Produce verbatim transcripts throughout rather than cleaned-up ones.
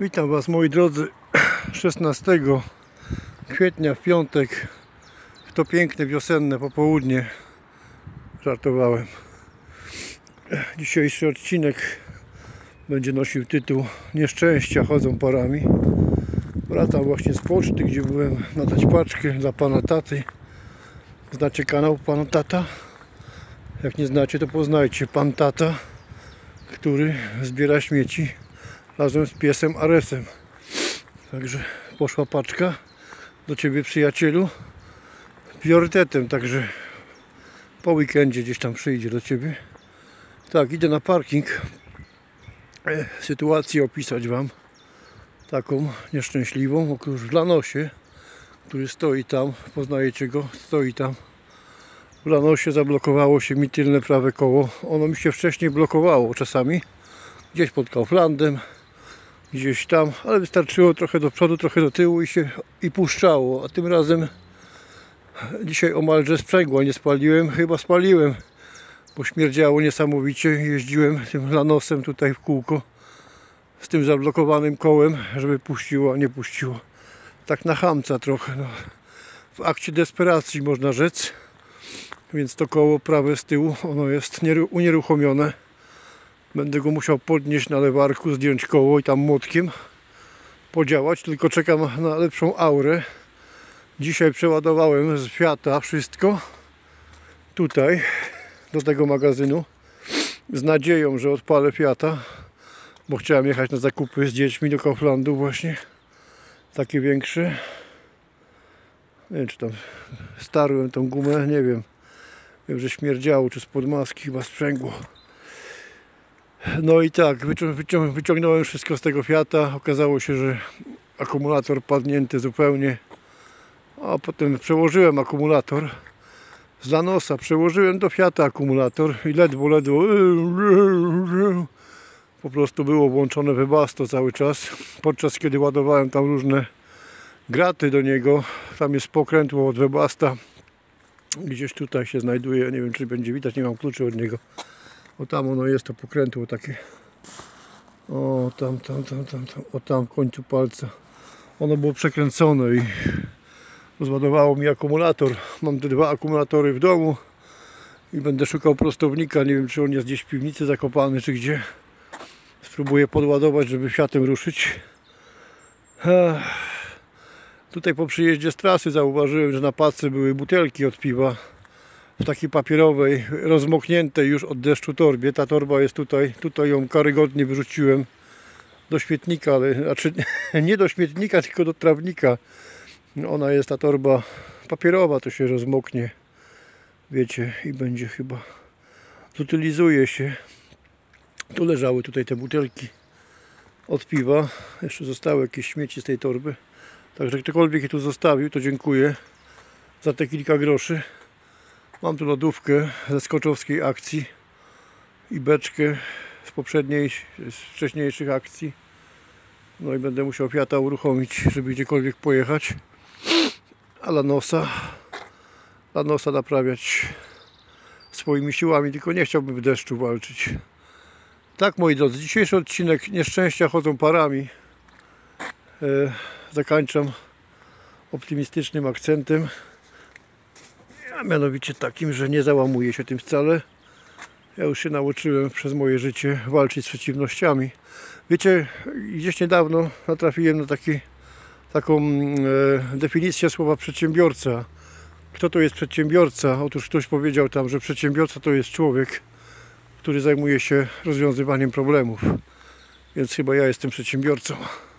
Witam Was, moi drodzy, szesnastego kwietnia w piątek, w to piękne wiosenne popołudnie. Żartowałem. Dzisiejszy odcinek będzie nosił tytuł Nieszczęścia chodzą parami. Wracam właśnie z poczty, gdzie byłem nadać paczkę dla pana taty. Znacie kanał pana tata? Jak nie znacie, to poznajcie. Pan tata, który zbiera śmieci razem z piesem Aresem. Także poszła paczka do ciebie, przyjacielu, priorytetem, także po weekendzie gdzieś tam przyjdzie do ciebie. Tak, idę na parking. E, sytuację opisać wam, taką nieszczęśliwą. Otóż w Lanosie, który stoi tam, poznajecie go, stoi tam. W Lanosie zablokowało się mi tylne prawe koło. Ono mi się wcześniej blokowało czasami, gdzieś pod Kauflandem, gdzieś tam, ale wystarczyło trochę do przodu, trochę do tyłu i się i puszczało. A tym razem dzisiaj omalże sprzęgła nie spaliłem, chyba spaliłem, bo śmierdziało niesamowicie. Jeździłem tym Lanosem tutaj w kółko z tym zablokowanym kołem, żeby puściło, a nie puściło. Tak na chamca trochę, no. W akcie desperacji można rzec. Więc to koło prawe z tyłu, ono jest unieruchomione. Będę go musiał podnieść na lewarku, zdjąć koło i tam młotkiem podziałać, tylko czekam na lepszą aurę. Dzisiaj przeładowałem z Fiata wszystko tutaj do tego magazynu z nadzieją, że odpalę Fiata, bo chciałem jechać na zakupy z dziećmi do Kauflandu właśnie, takie większe. Nie wiem, czy tam starłem tą gumę, nie wiem. Wiem, że śmierdziało, czy spod maski chyba sprzęgło. No i tak, wyciągnąłem wszystko z tego Fiata. Okazało się, że akumulator padnięty zupełnie. A potem przełożyłem akumulator z Lanosa, przełożyłem do Fiata akumulator i ledwo, ledwo po prostu było włączone Webasto cały czas. Podczas kiedy ładowałem tam różne graty do niego, tam jest pokrętło od Webasta. Gdzieś tutaj się znajduje, nie wiem, czy będzie widać, nie mam kluczy od niego. O tam ono jest, to pokrętło takie. O tam, tam, tam, tam, tam, o tam w końcu palca. Ono było przekręcone i rozładowało mi akumulator. Mam te dwa akumulatory w domu i będę szukał prostownika. Nie wiem, czy on jest gdzieś w piwnicy zakopany, czy gdzie. Spróbuję podładować, żeby Fiatem ruszyć. Ech. Tutaj po przyjeździe z trasy zauważyłem, że na pace były butelki od piwa w takiej papierowej, rozmokniętej już od deszczu torbie. Ta torba jest tutaj, tutaj ją karygodnie wyrzuciłem do śmietnika, ale znaczy nie do śmietnika, tylko do trawnika. Ona jest, ta torba papierowa, to się rozmoknie, wiecie, i będzie chyba, zutylizuje się. Tu leżały tutaj te butelki od piwa, jeszcze zostały jakieś śmieci z tej torby. Także ktokolwiek je tu zostawił, to dziękuję za te kilka groszy. Mam tu lodówkę ze skoczowskiej akcji i beczkę z poprzedniej, z wcześniejszych akcji. No i będę musiał Fiata uruchomić, żeby gdziekolwiek pojechać. A Lanosa, Lanosa naprawiać swoimi siłami, tylko nie chciałbym w deszczu walczyć. Tak, moi drodzy, dzisiejszy odcinek Nieszczęścia chodzą parami. E, zakończam optymistycznym akcentem, a mianowicie takim, że nie załamuję się tym wcale. Ja już się nauczyłem przez moje życie walczyć z przeciwnościami. Wiecie, gdzieś niedawno natrafiłem na taki, taką e, definicję słowa przedsiębiorca. Kto to jest przedsiębiorca? Otóż ktoś powiedział tam, że przedsiębiorca to jest człowiek, który zajmuje się rozwiązywaniem problemów. Więc chyba ja jestem przedsiębiorcą.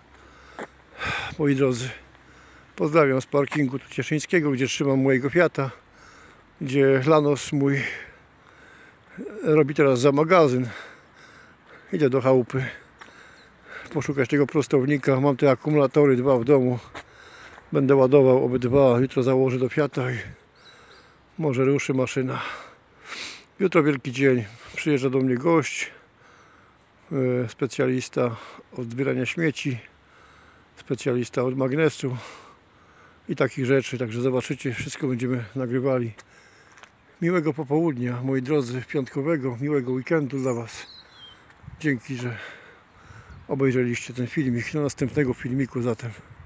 Moi drodzy, pozdrawiam z parkingu Cieszyńskiego, gdzie trzymam mojego Fiata, gdzie Lanos mój robi teraz za magazyn. Idę do chałupy poszukać tego prostownika. Mam te akumulatory dwa w domu. Będę ładował obydwa. Jutro założę do Fiata i może ruszy maszyna. Jutro wielki dzień. Przyjeżdża do mnie gość, specjalista od zbierania śmieci, specjalista od magnesu i takich rzeczy. Także zobaczycie, wszystko będziemy nagrywali. Miłego popołudnia, moi drodzy, piątkowego, miłego weekendu dla Was. Dzięki, że obejrzeliście ten filmik. Do następnego filmiku zatem.